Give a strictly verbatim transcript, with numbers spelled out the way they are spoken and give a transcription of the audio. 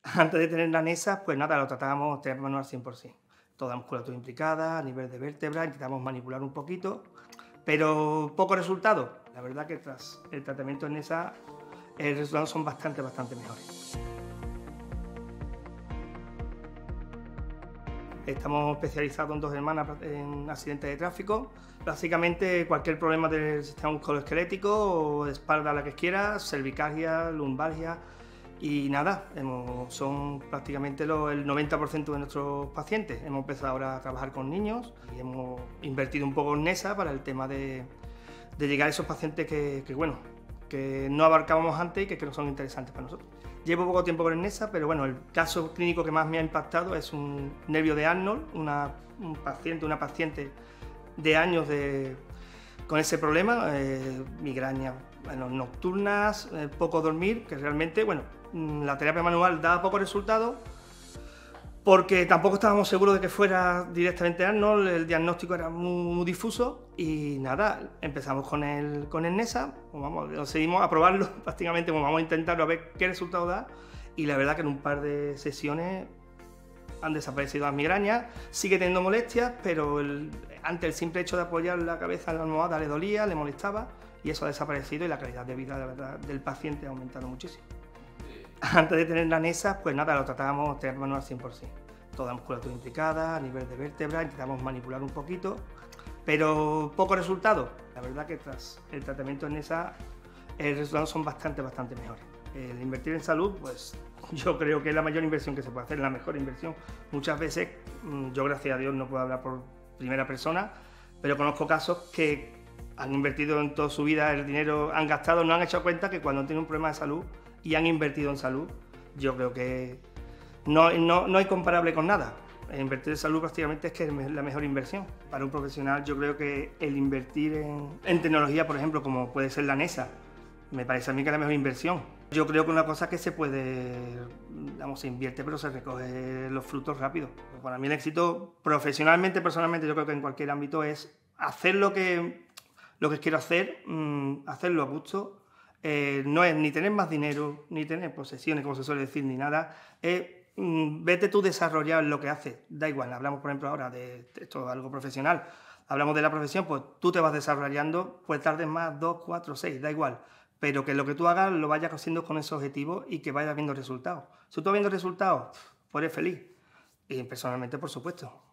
Antes de tener la NESA, pues nada, lo tratábamos terapia manual cien por cien. Toda la musculatura implicada, a nivel de vértebra, intentamos manipular un poquito, pero poco resultado. La verdad que tras el tratamiento en NESA, los resultados son bastante, bastante mejores. Estamos especializados en dos hermanas en accidentes de tráfico. Básicamente cualquier problema del sistema musculoesquelético o de espalda, la que quiera, cervicalgia, lumbalgia y nada, hemos, son prácticamente lo, el noventa por ciento de nuestros pacientes. Hemos empezado ahora a trabajar con niños y hemos invertido un poco en NESA para el tema de, de llegar a esos pacientes que, que, bueno, que no abarcábamos antes y que, que no son interesantes para nosotros. Llevo poco tiempo con el NESA, pero bueno, el caso clínico que más me ha impactado es un nervio de Arnold, una, un paciente, una paciente de años de, con ese problema, eh, migrañas bueno, nocturnas, eh, poco dormir, que realmente, bueno, la terapia manual da poco resultado, porque tampoco estábamos seguros de que fuera directamente Arnold, el diagnóstico era muy, muy difuso y nada, empezamos con el, con el NESA, pues vamos, seguimos a probarlo prácticamente, pues vamos a intentarlo a ver qué resultado da y la verdad que en un par de sesiones han desaparecido las migrañas, sigue teniendo molestias, pero el, ante el simple hecho de apoyar la cabeza en la almohada le dolía, le molestaba y eso ha desaparecido y la calidad de vida, la verdad, del paciente ha aumentado muchísimo. Antes de tener la NESA, pues nada, lo tratábamos terapia manual cien por cien. Toda la musculatura implicada, a nivel de vértebra, intentamos manipular un poquito, pero poco resultado. La verdad que tras el tratamiento en NESA, los resultados son bastante, bastante mejores. El invertir en salud, pues yo creo que es la mayor inversión que se puede hacer, la mejor inversión. Muchas veces, yo gracias a Dios no puedo hablar por primera persona, pero conozco casos que han invertido en toda su vida el dinero, han gastado, no han hecho cuenta que cuando tienen un problema de salud y han invertido en salud, yo creo que no, no, no hay comparable con nada. El invertir en salud prácticamente es que es la mejor inversión. Para un profesional yo creo que el invertir en, en tecnología, por ejemplo, como puede ser la NESA, me parece a mí que es la mejor inversión. Yo creo que una cosa que se puede, vamos, se invierte pero se recoge los frutos rápido. Para mí el éxito profesionalmente, personalmente, yo creo que en cualquier ámbito es hacer lo que, lo que quiero hacer, mmm, hacerlo a gusto. Eh, no es ni tener más dinero, ni tener posesiones, como se suele decir, ni nada. Es mmm, vete tú desarrollar lo que haces. Da igual, hablamos por ejemplo ahora de esto es algo profesional. Hablamos de la profesión, pues tú te vas desarrollando, pues tardes más, dos, cuatro, seis, da igual. Pero que lo que tú hagas lo vayas haciendo con ese objetivo y que vayas viendo resultados. Si tú vas viendo resultados, pues eres feliz. Y personalmente, por supuesto.